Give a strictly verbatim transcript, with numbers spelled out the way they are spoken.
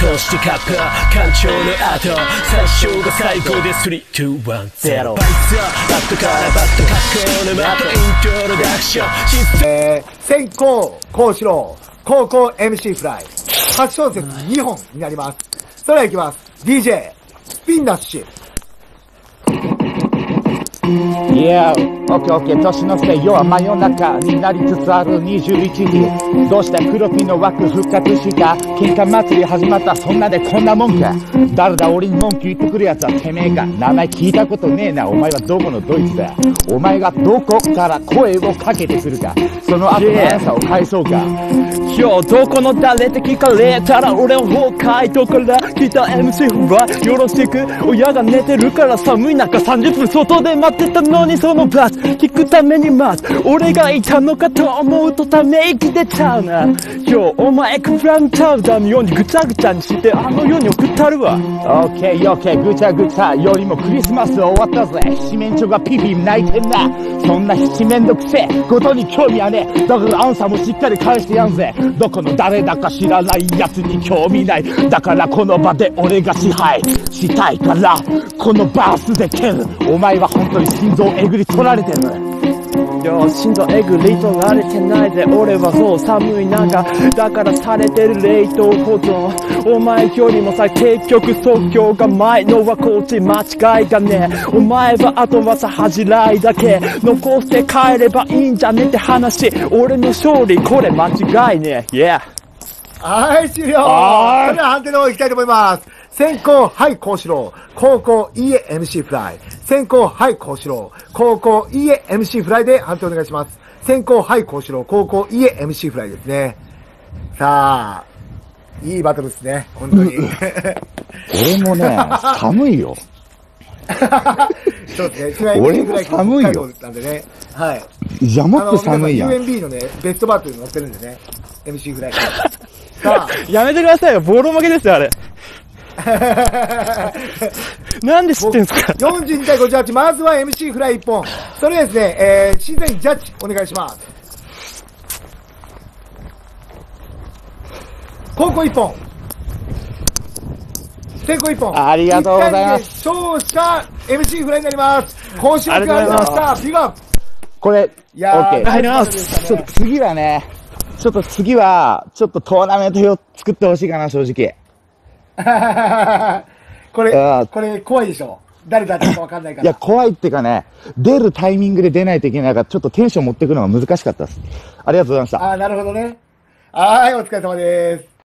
そしてカップ干潮の後最初が最後でスリー、ツー、ワン、ゼロバイツバットからバット格好のマットイントロダクションえー、先行幸四郎高校 エムシー フライはち小節にほんになります。それではいきます。 ディージェー スピンダッシュ。 いや、オッケーオッケー、年の瀬、夜は真夜中になりつつあるにじゅういちじ。どうした黒ピの枠復活した。喧嘩祭り始まった、そんなでこんなもんか。誰だ俺に文句言ってくるやつはてめえか。名前聞いたことねえな、お前はどこのドイツだ。お前がどこから声をかけてくるか。その後のアンサーを返そうか。 今日どこの誰って聞かれたら俺は北海道から来た エムシー フライよろしく。親が寝てるから寒い中さんじゅっぷん外で待ってたのにそのバス聞くために待つ俺がいたのかと思うとため息出ちゃうな。今日お前クラムチャウダーのようにぐちゃぐちゃにしてあの世に送ったるわ。 オッケーオッケー、ぐちゃぐちゃよりもクリスマス終わったぜ。七面鳥がピピ泣いてんな。そんな七面倒くせえことに興味はねえ。だからアンサーもしっかり返してやんぜ。どこの誰だか知らない奴に興味ない。だからこの場で俺が支配したいからこのバースで蹴る。お前は本当に心臓えぐり取られてる。 いや心臓えぐり取られてないぜ。俺はそう寒い中だからされてる冷凍保存。お前よりもさ結局即興が前のはこっち間違いがねえ。お前はあとはさ恥じらいだけ残して帰ればいいんじゃねって話。俺の勝利これ間違いねえ。Yeah。 はい、終了。それでは判定の方行きたいと思います。先行、はい、幸四郎。後攻、いいえ、エムシー フライ。先行、はい、幸四郎。後攻、いいえ、エムシー フライで判定お願いします。先行、はい、幸四郎。後攻、いいえ、エムシー フライですね。さあ、いいバトルですね。本当に。 俺もね、寒いよ。 そうですね。 俺も寒いよ。 なんでね。はい。 いや、もっと寒いやん。 ユーエムビー のね、ベストバトルに載ってるんでね。エムシー フライ。さあ。 やめてくださいよ。ボロ負けですよ、あれ。なんで知ってんすか。 よんじゅうにたいごじゅうはち、まずは エムシー フライいっぽん。それですね、えー、審査員ジャッジお願いします。後攻いっぽん。先行いっぽん。 ありがとうございます。 勝者 エムシー フライになります。今週もありがとうございました。ビッグアップ。 これ、 いやー、 オッケー。 ありがとうございます。 ちょっと次はね、ちょっと次は、ちょっとトーナメント表作ってほしいかな、正直。 これ、これ怖いでしょ。誰だったかわかんないから。 いや、怖いっていうかね、出るタイミングで出ないといけないから、ちょっとテンション持っていくのが難しかったです。ありがとうございました。 ああ、なるほどね。はい、お疲れ様です。